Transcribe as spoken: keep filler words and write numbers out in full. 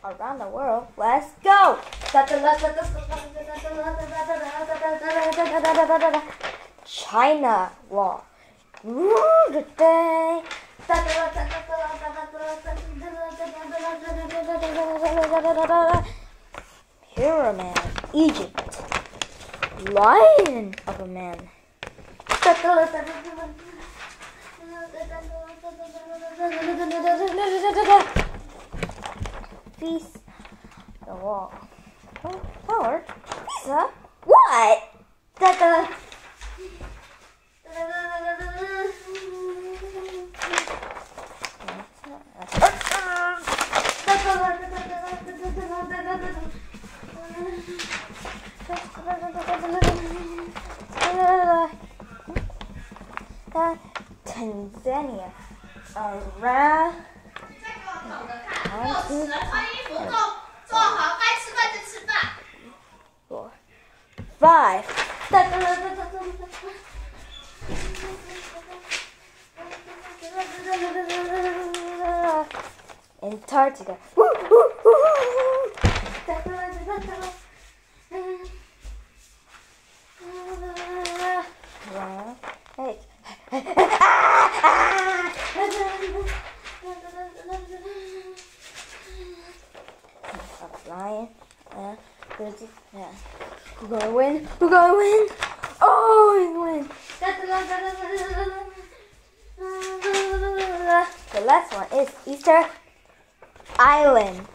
around the world. Let's go! China law. Pyramid, Egypt. Lion of a man. Feast the wall. Oh, power. Pizza? What? Tanzania. Around. Four, five. Antarctica. Hey. Lion. Uh, yeah. Who's gonna win? Who's gonna win? Oh, he's win. The last one is Easter Island.